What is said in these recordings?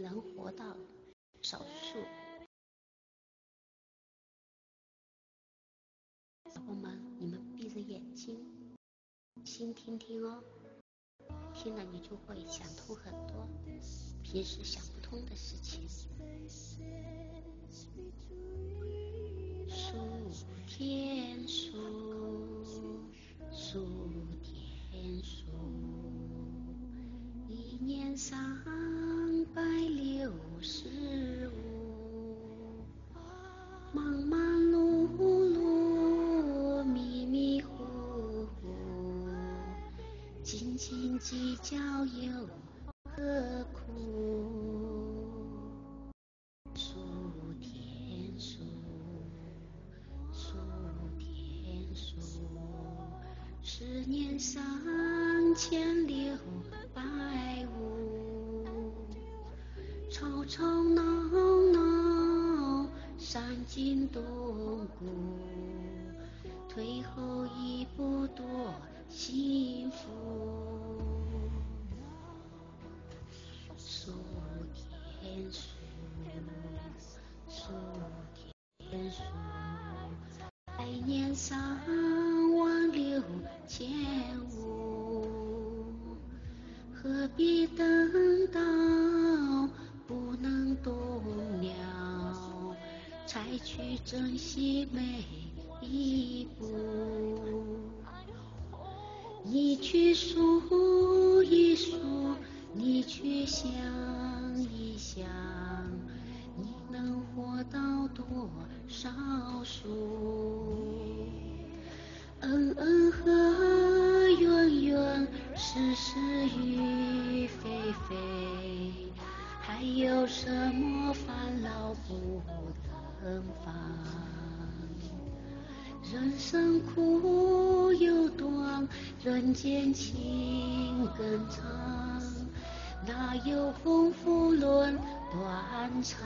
能活到少数。小伙们，你们闭着眼睛，心听听哦，听了你就会想通很多平时想不通的事情。数天数，数天数，一年365，忙忙碌碌，迷迷糊糊，斤斤计较又何苦？数天数，数天数，10年3650，吵吵闹闹，伤筋动骨，退后一步多幸福。数天数，数天数，来年36000，何必等到不能动了，才去珍惜每一步？你去数一数，你去想一想，你能活到多少数？恩恩和怨怨，是是与非非，还有什么烦恼不能放？人生苦又短，人间情更长，哪有功夫论断肠？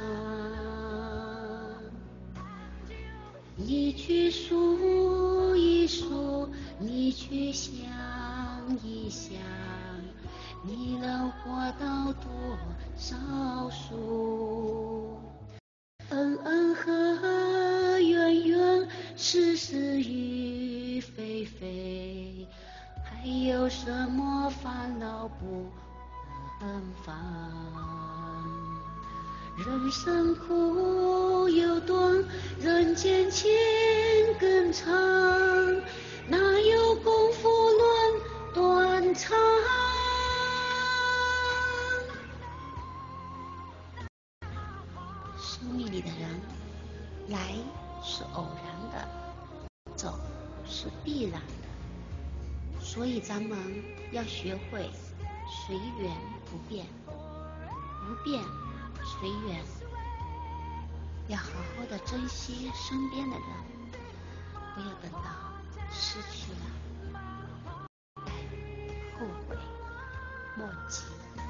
你去数一数，你去想一想，你能活到多少数？恩恩和怨怨，是是与非非，还有什么烦恼不能放？人生苦又短，人间情更长，哪有功夫论断肠？生命里的人，来是偶然的，走是必然的，所以咱们要学会随缘不变，不变随缘，要好好的珍惜身边的人，不要等到失去了，后悔莫及。